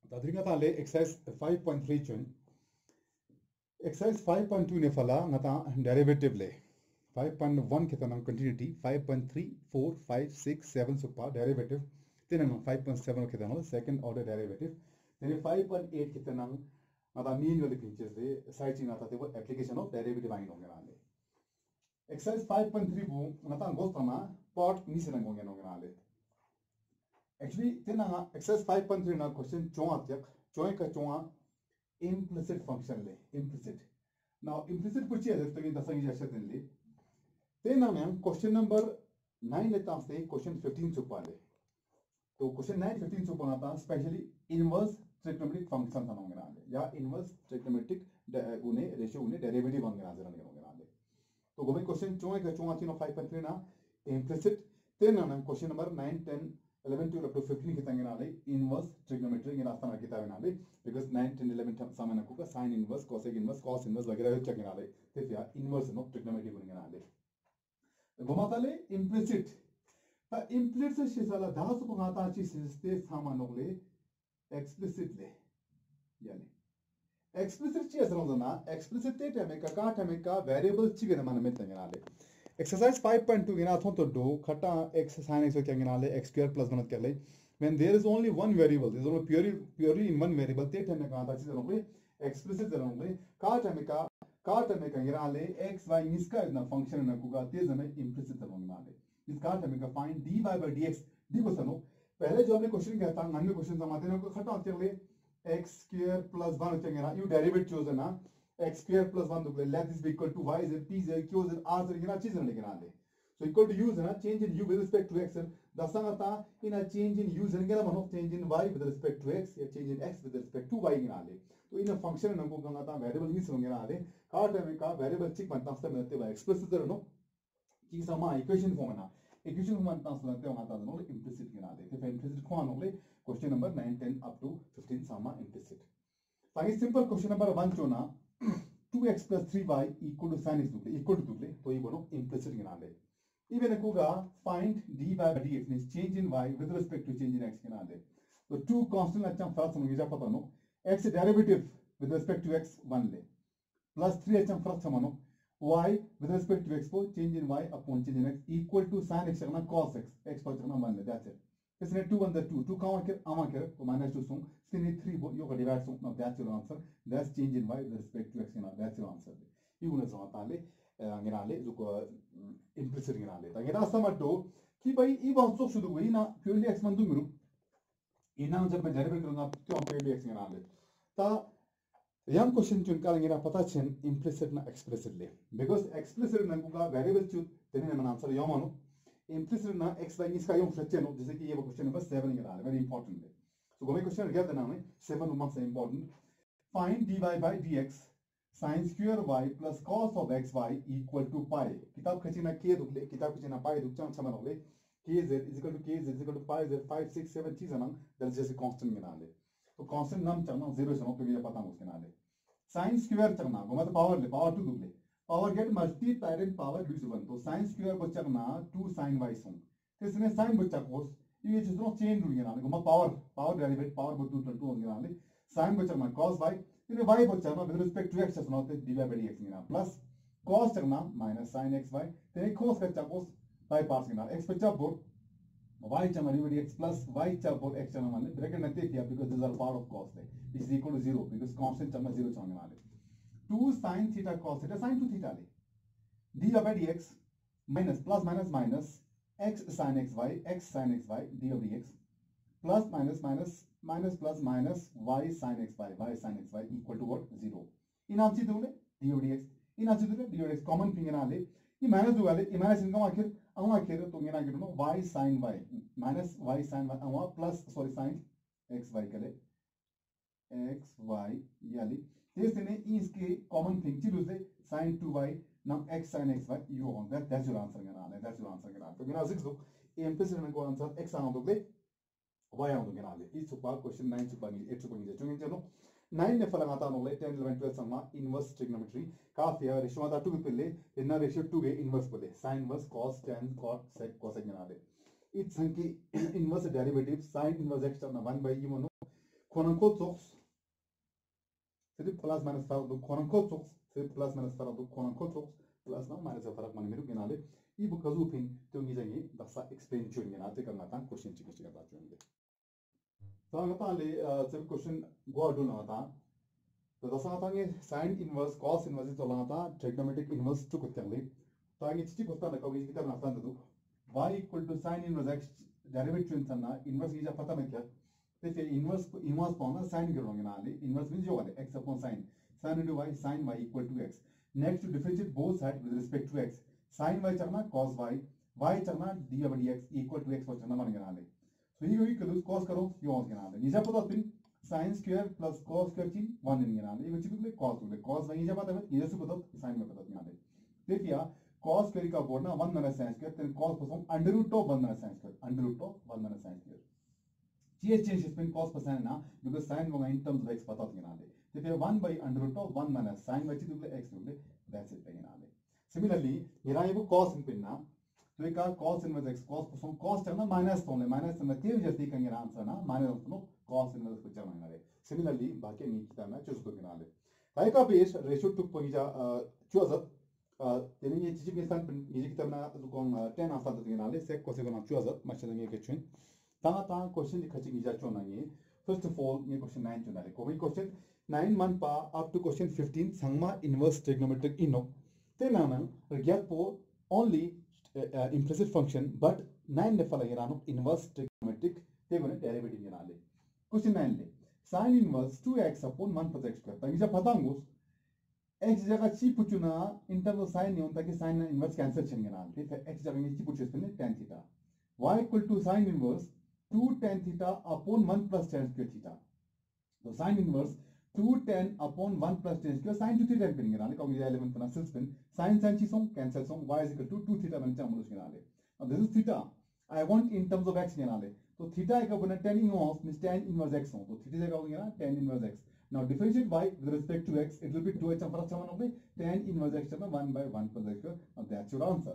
Tadringa tale exercise 5.3 chun. Exercise 5.2 ne fala ngata derivative le. 5.1 kita nang continuity, 5.3, 4, 5, 6, 7 supa derivative. Then 5.7 kita nang second order derivative. Then 5.8 kita nang ngata mean wali pinches de side chin ngata te application of derivative ain honge nale. Exercise 5.3 bu ngata gostama part ni se nang honge nale. Actually, then exercise 5.3 na question chonga tyak chonga ka chonga implicit function le implicit. Now implicit kuch है तो ये दसंगी जैसे दिन ले. Then हम question number 9 लेता हैं question 15 सुपा ले. तो question 9 15 सुपा ना था specially inverse trigonometric function था होंगे ना ले या inverse trigonometric उन्हें ratio उन्हें derivative होंगे ना जरा होंगे ना ले. तो गोमे question चोंगे का चोंगा थी ना 5.3 ना implicit. Then हम question number 9 10 11 to up to 15 kita ngenale inverse trigonometry ngena astana kita ngenale because 9 10 11 samana ko sin inverse cosec inverse cos inverse वगैरह check ngenale ते फिर inverse no trigonometry को ngenale गोमाताले implicit ता implicit से साला दास को गाता ची सिस्ते सामानोले explicit ले यानी explicit ची असर होना explicit ते टमे का variable ची के मन में तंगनाले Exercise 5.2 gina thon to do khata x sin x kya gina le x square plus 1 kya le when there is only one variable there is only purely in one variable te thame ka ta chis no explicit no ka tame ka gina le x y iska na function na ku ga te zame implicit no gina le इसका tame ka find dy by dx d को सनो पहले जो हमने question किया था अन्य question समाते हैं को खटा होते ले x square plus 1 kya gina you derivative choose ना x square plus 1 दुगले let this be equal to y is p is q is r से कितना चीज नहीं कितना ले so equal to u is ना change in u with respect to x दसंग आता इन a change in u is कितना बनो change in y with respect to x या change in x with respect to y कितना ले तो इन function न को कंगा ता वेरिएबल ही संग कितना ले काट में का वेरिएबल चिक बनता है मिलते हुए एक्सप्लिसिट नो की समा इक्वेशन फॉर्म ना इक्वेशन फॉर्म बनता है मिलते हुए आता नो इंप्लिसिट कितना ले तो इंप्लिसिट कौन होले क्वेश्चन नंबर 9 10 up to 15 समा इंप्लिसिट ताकि सिंपल क्वेश्चन नंबर 1 जो ना 2x plus 3y equal to sin x equal to दुगले तो ये बोलो implicit गिना ले इवन कोगा find dy by dx means change in y with respect to change in x गिना ले तो two constant अच्छा फर्स्ट समझ जा पता नो x derivative with respect to x 1 ले plus 3 अच्छा फर्स्ट समझो y with respect to x को change in y upon change in x equal to sin x करना cos x पर करना 1 ले that's it इसने 2 1 2 काउंट कर आमा कर तो -2 सुन इसने 3 यो का डिवाइड सुन now that's your answer that's change in y with respect to x ना that's your answer ये उन्हें समझता ले गिना ले जो को implicit गिना ले ताकि रास्ता मत दो कि भाई ये बात तो शुरू हुई ना purely x मंदु मिलूं ये ना जब मैं डेरिवेट करूँगा तो हम purely x गिना ले ता यंग क्वेश्चन चुन का गिना पता चेन implicit ना explicit ले because explicit ना को का variable चुन तेरे ने मन आंसर यो मानो implicit ना x by इसका यूं फ्रैक्चर नो जैसे कि ये क्वेश्चन नंबर 7 गिना ले very important है so गोमे क्वेश्चन क्या देना हमें 7 मार्क्स है important find dy by dx sin square y plus cos of xy equal to pi किताब खचीना के दुगले किताब खचीना pi दुगचां छमन होले kz is equal to kz is equal to pi z 5 6 7 चीज ना दैट इज जैसे कांस्टेंट गिना ले तो कांस्टेंट नाम चलना 0 से नो तो ये पता मुझे ना ले sin square चलना गोमे तो पावर ले पावर 2 दुगले power get multiplied in power due to 1 तो sin स्क्वायर बच्चा ना 2 sin y सुन इसने sin बच्चा कोस ये चीज नो चेंज रूल ना गोमा पावर डेरिवेटिव पावर को 2 2 होंगे ना sin बच्चा ना cos y फिर y बच्चा ना विद रिस्पेक्ट टू x ना dy by dx ना प्लस cos चलना माइनस sin xy फिर cos बच्चा कोस y पास ना x बच्चा बोल y चलना dy by dx plus y चल बोल x चलना माने ब्रैकेट नते किया because this are part of cos है is equal to 0 because constant चलना 0 चलने वाले 2 sin theta cos theta sin 2 theta ले dy by dx minus plus minus minus x sin xy dy by dx plus minus minus plus minus y sin xy equal to what 0 इन आप चीज दोगे dy by dx इन आप चीज दोगे dy by dx common फिंगर ना ले ये माइनस दो वाले ये माइनस इनका आखिर तो ये ना गिनो y sin y minus y sin y अवा प्लस सॉरी sin xy करे xy यानी इसने इसके कॉमन थिंग चीज उसे sin 2y now x sin xy you on that's your answer गना that's your answer गना तो गना 6 दो ये implicit में को आंसर x आना दोगे y आना दोगे गना इस सुपर क्वेश्चन 9 सुपर नहीं 8 सुपर नहीं चुनिए चलो 9 ने फला आता नोले 10 11 12 समा इनवर्स ट्रिग्नोमेट्री काफी है रेशियो आता 2 के पहले इतना रेशियो 2 के इनवर्स पहले sin inverse cos tan cot sec cosec गना दे इस संख्या inverse derivative sin inverse x ना 1 by e मोनो quote unquote source सिर्फ प्लस माइनस फरक दो quote unquote source सिर्फ प्लस माइनस फरक दो quote unquote source प्लस ना माइनस फरक माने मेरे गिनाले ई बुक कजू फिन तो नगी जाएंगे दसा एक्सप्लेन चुन गिना ते करना था क्वेश्चन चिक चिक करता चुन तो ngata le सिर्फ क्वेश्चन गो आउट ना था तो दसा था ये sin इनवर्स cos इनवर्स तो लाना था ट्रिग्नोमेट्रिक इनवर्स टू कुछ चंगली तो आगे चिक होता ना कभी कितना ना था तो y equal to sin inverse x derivative चुनना इनवर्स की जा पता नहीं क्या देखिए इनवर्स पाना sin करोगे ना ले इनवर्स मींस जो वाले x upon sin sin into y sin y equal to x next to differentiate both sides with respect to x sin y चरना cos y चरना d over dx equal to x और चरना मान गिना ले so ये करो cos करो ये और गिना ले निजा पता फिर sin square plus cos square चीन 1 गिना ले ये बच्चे को ले cos y निजा पता है ये से पता sin में पता गिना ले देखिए cos square का बोलना 1 minus sin square then cos plus under root of 1 minus sin square under root of 1 minus sin square change between cos plus sin ना because sin होगा in terms of x पता गिना ले तो फिर 1 by under root of 1 minus sin बच्चे तो x तो ले that's it गिना ले similarly यहाँ ये वो cos इन पिन ना तो एक cos inverse x cos plus cos चलना minus तो ले minus तो तीन जैसे कहेंगे आंसर ना minus तो cos inverse को चलना गिना ले similarly बाकी नहीं कितना ना चूज को गिना ले ताई का base ratio to point choose तेरे ये चीज़ के साथ ये कितना ना तो कौन 10 आसान तो गिना ले से कोसे को ना चूज़ मचलेंगे के चुन तांगा क्वेश्चन जी खची गिजा चुना ये फर्स्ट ऑफ ऑल ये क्वेश्चन 9 चुना ले कोई क्वेश्चन 9 मन पा अप टू क्वेश्चन 15 संगमा इनवर्स ट्रिग्नोमेट्रिक इनो ते नाना गेट पो ओनली implicit function but 9 ने फला गिरानो इनवर्स ट्रिग्नोमेट्रिक ते बने डेरिवेटिव गिना ले क्वेश्चन 9 ले sin inverse 2x upon 1 plus x square ताकि जब पता होगा x जगह ची पुचुना इंटरवल sin नहीं होता कि sin इनवर्स कैंसिल चलेंगे ना ठीक है x जगह में ची पुचु इसमें tan theta y equal to sin inverse 2 tan theta upon 1 plus tan square theta तो sin inverse 2 tan upon 1 plus tan square sin 2 theta पेंगे ना कॉग्निटिव एलिमेंट बना सिल्स पेन sin ची सोम कैंसिल सोम y is equal to 2 थीटा बन चाम उसके नाले अब this is theta I want in terms of x लेना ले तो थीटा का बना tan inverse means tan inverse x हो तो थीटा जगह होगा ना tan inverse x now differentiate y with respect to x it will be 2h हम फर्स्ट समान होंगे tan इनवर्स x ना 1 by 1 plus x now that's your answer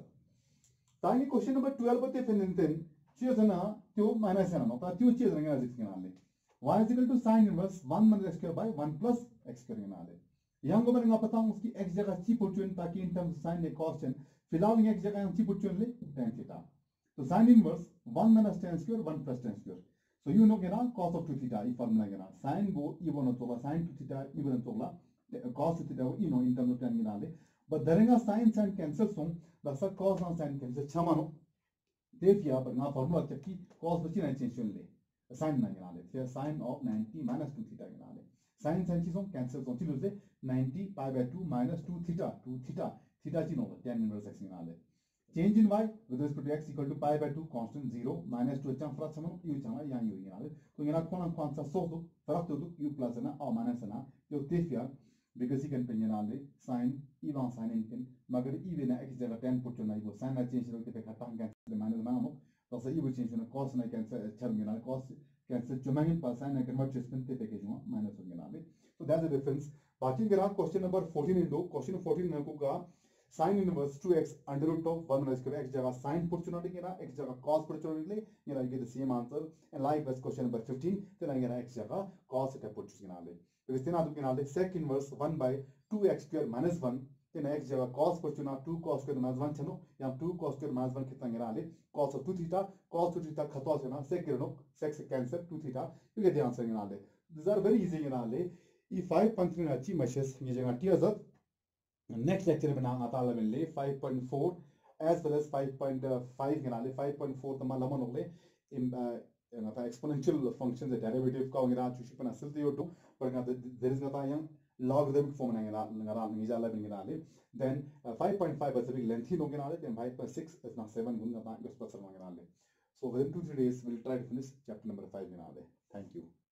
ताकि क्वेश्चन नंबर 12 बते फिनंतन चीज ना त्यो माइनस है ना तो त्यो चीज रंगा जिस के नाले y is equal to sin inverse 1 minus x square by 1 plus x square के नाले यहाँ को मैंने पता हूँ उसकी x जगह ची पुटचुन ताकि इन टर्म्स sin ने cosn फिलहाल x जगह हम ची पुटचुन ले tan थीटा तो sin inverse 1 minus tan square 1 plus tan square so you know gena cos of 2 theta ई formula gena sin go even to sin 2 theta even to la cos 2 theta you know in terms of tan gena le but darenga sin cancel sum the sa cos on sin cancel chamano देखिए पर ना formula चक्की cos बची ना change ले sin ना gena ले फिर sin of 90 minus 2 theta gena ले sin चीजों कैंसिल होती है उसे 90 pi by 2 minus 2 theta theta चीज होगा tan inverse x gena ले change in y with respect to x equal to pi by 2 constant 0 minus 2 चम फरक समन u चम यहाँ u यहाँ तो यहाँ कौन सा सो तो फरक तो u plus ना और minus ना यो तेफिया because you can pin यहाँ ले sin even sin इनकन मगर even ना x जगह tan पुट चुना ये sin ना change होते पे खाता हम कैंसिल minus ना हो तो सही वो change होना cos ना कैंसिल चल गया ना cos कैंसिल चुमा ही पर sin ना कन्वर्ट चेस्पन पे के जो minus हो गया ना so that's the difference बाकी के रात क्वेश्चन नंबर 14 इन दो क्वेश्चन 14 में को का sin inverse 2x under root of 1 minus square x जगह sin put चुना देंगे ना x जगह cos put चुना देंगे ये ना get the same answer and likewise question number 15 तो ना ये ना x जगह cos theta put चुना ले तो इस तरह आप क्या ले sec inverse 1 by 2x square minus 1 तो ना x जगह cos put चुना 2 cos square minus 1 चलो यहाँ 2 cos square minus 1 कितना ये ना ले cos of 2 theta cos 2 theta खतवा से ना sec गिरनो sec से cancel 2 theta you get the answer ये ना ले these are very easy ये ना ले ये 5.3 अच्छी meshes ये जगह टी next lecture में आता है ले 5.4 as well as 5.5 के नाले 5.4 तमा लमन हो ले ना exponential functions the derivative का होगा चुशी पर असल तो यो पर ना there is ना यहाँ logarithmic form ना ना निजा ले बिन नाले then 5.5 बस अभी lengthy होगे नाले then 5.6 is now 7 गुना ना इस पर सर्वांग नाले so within 2-3 days we'll try to finish chapter number 5 नाले thank you